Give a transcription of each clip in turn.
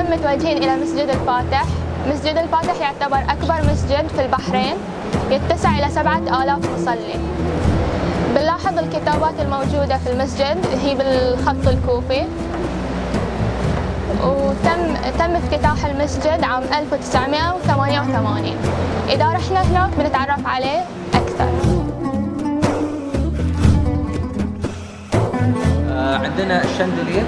اليوم متوجهين إلى مسجد الفاتح. مسجد الفاتح يعتبر أكبر مسجد في البحرين، يتسع إلى 7000 مصلي. بنلاحظ الكتابات الموجودة في المسجد هي بالخط الكوفي، وتم افتتاح المسجد عام 1988. إذا رحنا هناك بنتعرف عليه أكثر. عندنا الشاندلير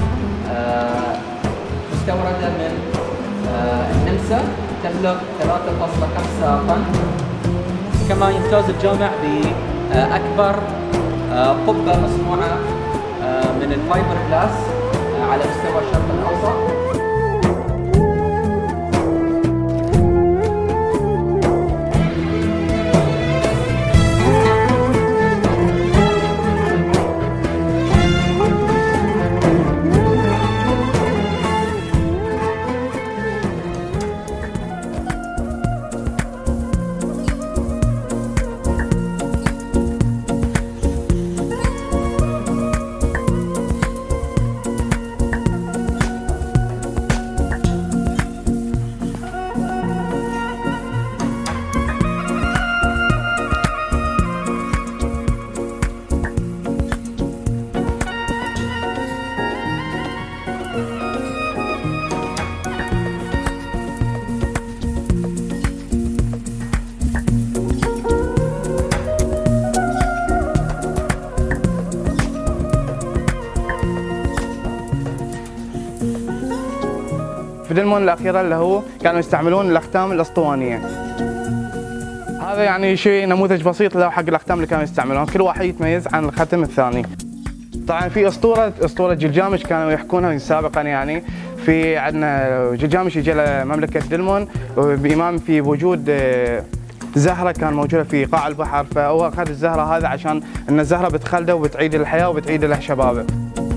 مستوردة من النمسا، تبلغ 3.5 طن. كما يمتاز الجامع بأكبر قبة مصنوعة من الفايبر جلاس على مستوى الشرق الأوسط. في دلمون الأخيرة اللي هو كانوا يستعملون الأختام الأسطوانية. هذا يعني شيء نموذج بسيط له حق الأختام اللي كانوا يستعملون، كل واحد يتميز عن الختم الثاني. طبعا في أسطورة جلجامش كانوا يحكونها سابقا، يعني في عندنا جلجامش يجي لمملكة دلمون بإمام في وجود زهرة كان موجودة في قاع البحر، فهو أخذ الزهرة هذا عشان أن الزهرة بتخلده وبتعيد الحياة وبتعيد له شبابه.